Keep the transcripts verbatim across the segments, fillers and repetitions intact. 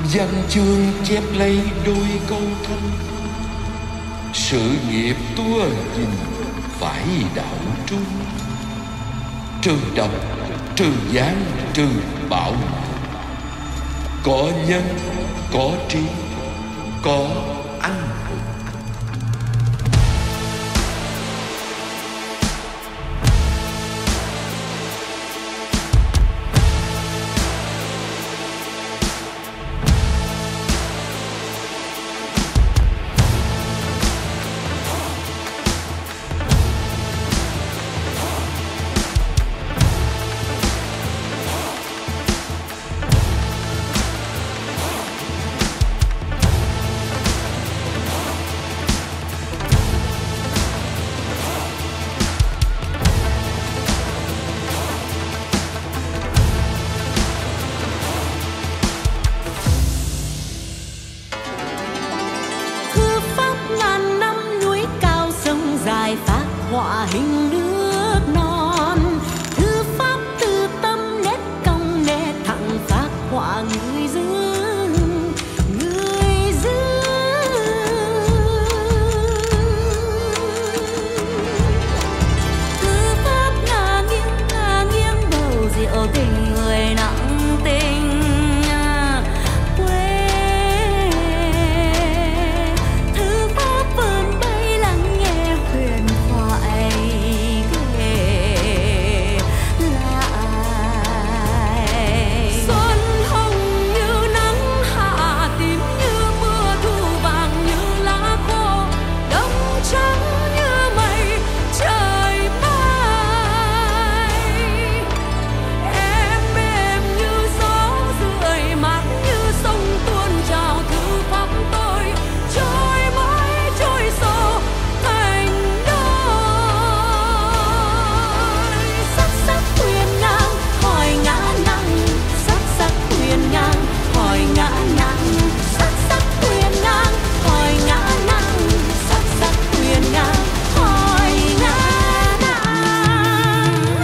văn chương chép lấy đôi câu thanh: sự nghiệp tua nhìn phải đạo trung, trừ độc trừ gián trừ bạo, có nhân có trí có anh hùng. Họa hình nước non, thư pháp tư tâm nét cong nét thẳng phác họa người dương người dương. Thư pháp ngả nghiêng ngả nghiêng bầu rượu tình người nặng tình quê. Thư pháp vươn bay lắng nghe huyền thoại kể lại. Xuân hồng như nắng hạ, tím như mưa, thu vàng như lá khô, đông trắng như mây trời mai. Em êm như gió rượi, mát như sông tuôn trào. Thư pháp tôi trôi mãi trôi sâu thành đôi. Sắc sắc thuyền ngang hỏi ngã nắng, sắc sắc thuyền ngang hỏi ngã nắng, sắc sắc thuyền ngang hỏi ngã nắng, sắc sắc thuyền ngang hỏi ngã nắng.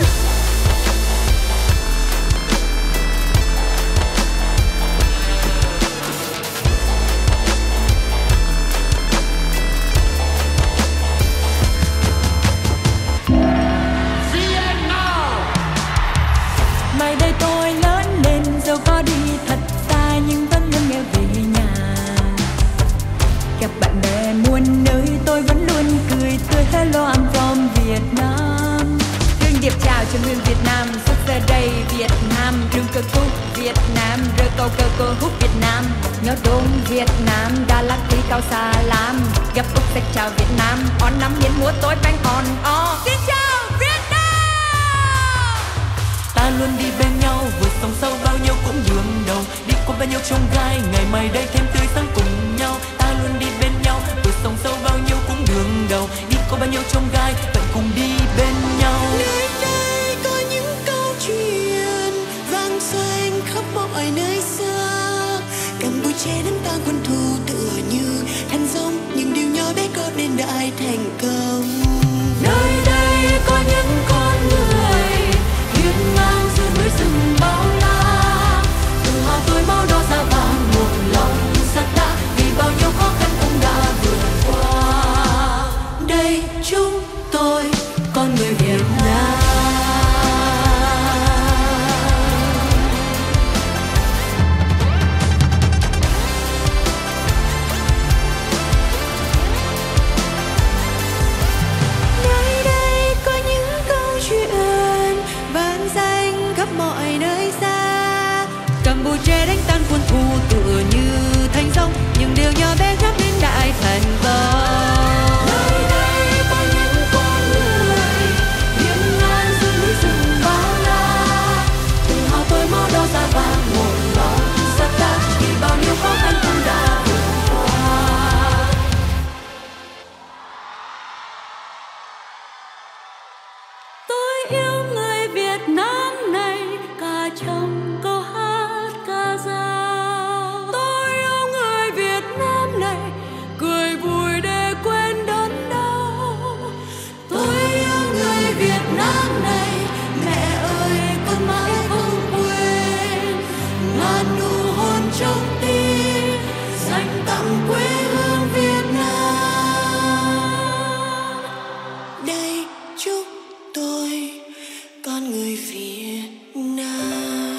Mai đây tôi lớn lên dẫu có đi thật xa nhưng vẫn luôn nghe về nhà. Gặp bạn bè muôn nơi tôi vẫn luôn cười tươi. Hello I'm from Vietnam. Thương điệp chào cho nguyên Việt Nam, xuất ra đây Việt Nam. Rừng cơ khúc Việt Nam, rơi câu cơ cơ hút Việt Nam. Nhớ đôn Việt Nam, Đà Lạt đi cao xa lam. Gặp Úc sách chào Việt Nam, on năm hiến múa tối bánh on o. Xin chào Việt Nam. Ta luôn đi bên nhau, vượt sông sâu bao nhiêu cũng đường đầu. Đi qua bao nhiêu chông gai, ngày mai đây thêm tươi sáng cùng nhau. Ta luôn đi bên nhau, vượt sông sâu bao nhiêu cũng đường đầu. Đi qua bao nhiêu chông gai, vẫn cùng đi bên nhau. Nơi đây có những câu chuyện vang xanh khắp mọi nơi xa. Campuchia đến ta quân thù tựa như thành sông, những điều nhỏ bé có nên đại thành công. Nơi đây có những con người hiên ngang giữa núi rừng bao la. Từ họ tôi máu đỏ da vàng, một lòng sắt đá, vì bao nhiêu khó khăn cũng đã vượt qua. Đây chúng tôi con người Việt Nam. Nơi đây có những câu chuyện vang danh khắp mọi nơi xa. Campuchia đánh tan quân thù tựa như thành sông, những điều nhỏ bé khác đến đại thành công. Nơi đây có những con người hiên ngang giữa núi rừng bao la. Từ họ tôi máu đỏ da vàng, một lòng sắt đá, vì bao nhiêu khó khăn cũng đã vượt qua. Tôi yêu người Việt Nam này, cả trong câu hát ca dao. Tôi yêu người Việt Nam này, cười vui đêm con người Việt Nam.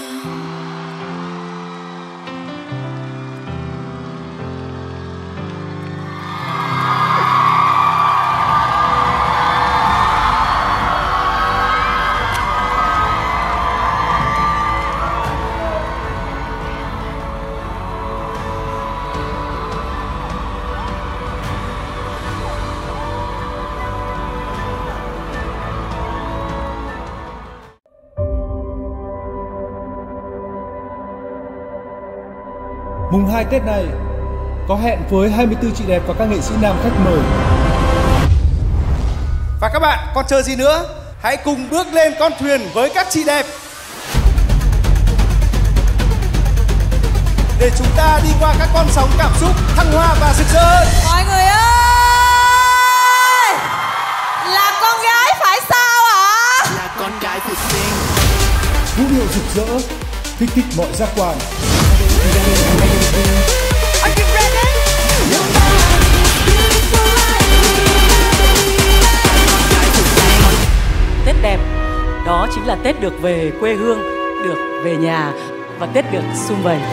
Mùng hai Tết này có hẹn với hai mươi tư chị đẹp và các nghệ sĩ nam khách mời. Và các bạn còn chờ gì nữa? Hãy cùng bước lên con thuyền với các chị đẹp để chúng ta đi qua các con sóng cảm xúc thăng hoa và rực rỡ. Mọi người ơi, là con gái phải sao ạ? Là con gái của xinh. Vũ điệu rực rỡ, kích thích mọi giác quan. Are you ready? Tết đẹp, đó chính là Tết được về quê hương, được về nhà và Tết được sum vầy.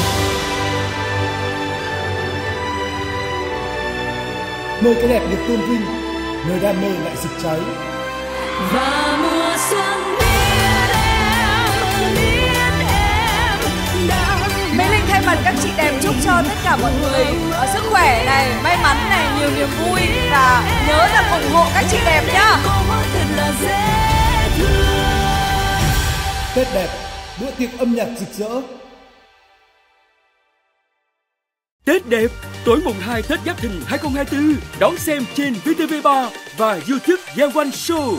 Nơi cái đẹp được tôn vinh, nơi đam mê lại rực cháy. Và mùa xuân biết em, biết em đã. Mỹ Linh thay mặt các chị đẹp chúc cho tất cả mọi người uh, sức khỏe này, may mắn này, nhiều niềm vui và nhớ là ủng hộ các chị đẹp nhá. Tết đẹp, bữa tiệc âm nhạc rực rỡ. Tết đẹp, tối mùng hai Tết Giáp Thìn hai không hai tư, đón xem trên vê tê vê ba và YouTube Giang One Show.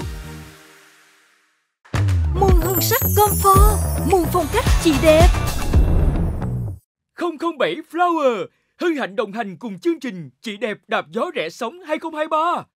Muôn hương sắc comfort, muôn phong cách chị đẹp. không không bảy Flower hân hạnh đồng hành cùng chương trình Chị đẹp đạp gió rẽ sóng hai không hai ba.